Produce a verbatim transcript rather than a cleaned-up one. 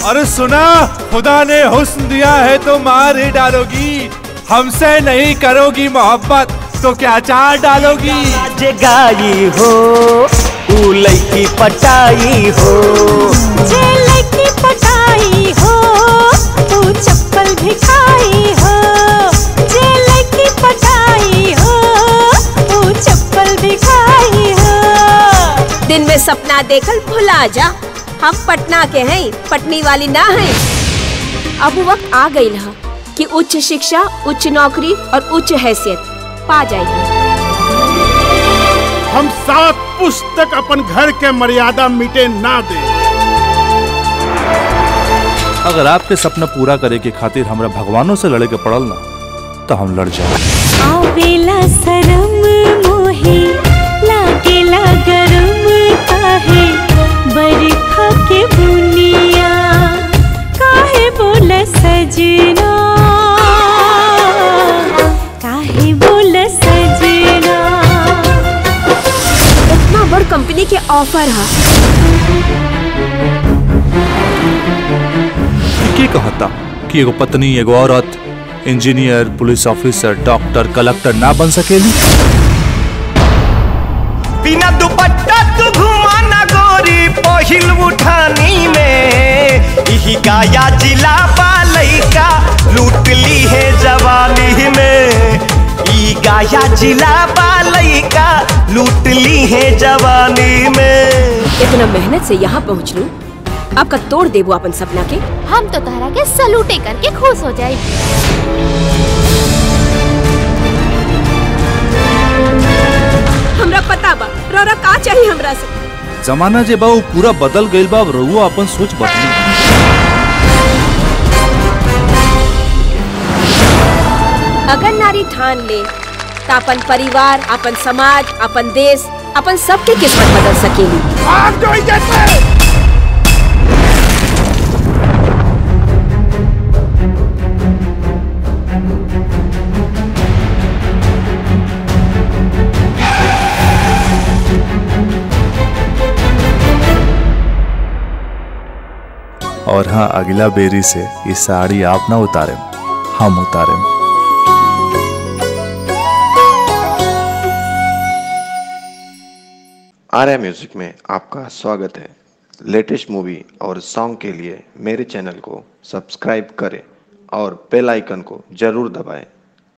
अरे सुना, खुदा ने हुस्न दिया है तो मार ही डालोगी, हमसे नहीं करोगी मोहब्बत तो क्या चार डालोगी। जे गाई हो ऊ लड़की पटाई हो, जे लड़की पटाई हो तू चप्पल भी खाई हो, जे लड़की पटाई हो तू चप्पल भी खाई हो। दिन में सपना देखल भुला जा, हम पटना के हैं, पटनी वाली ना हैं। अब वक्त आ गई है कि उच्च शिक्षा, उच्च नौकरी और उच्च हैसियत पा जाएगी। हम सात पुस्तक अपन घर के मर्यादा मिटे ना दे। अगर आपके सपना पूरा करे के खातिर हमरा भगवानों से लड़े के पड़ल ना तो हम लड़ जाए। आवेला शरम मोहे लागेला गरम काहे, बरखा के बुनिया काहे बोल सजना, काहे बोल सजना। इतना बड़ कंपनी के ऑफर है, के कहता कि एगो पत्नी एगो औरत engineer, police officer, doctor, collector ना बन सकेली। बिना दुपट्टा तू घुमा ना गोरी पहिल उठानी में, यही गाया जिला बालई का लूट ली है जवानी में, ई गाया जिला बालई का लूट ली है जवानी में। इतना मेहनत से यहाँ पहुँच लूं, आपका तोड़ देबो अपन सपना के। हम तो तहरा के सलूटे करके खुश हो जाए। हमरा पता बा रौरा का चाहिए हमरा से। जमाना जे बा वो पूरा बदल गइल बा, रहुआ अपन सोच बदली। अगर नारी ठान ले तो अपन परिवार, अपन समाज, अपन देश, अपन सबके किस्मत बदल सकेली। आप जो इज्जत और हाँ, अगला बेरी से ये साड़ी आप ना उतारे, हम उतारे। आर्या म्यूजिक में आपका स्वागत है। लेटेस्ट मूवी और सॉन्ग के लिए मेरे चैनल को सब्सक्राइब करें और बेल आइकन को जरूर दबाएं।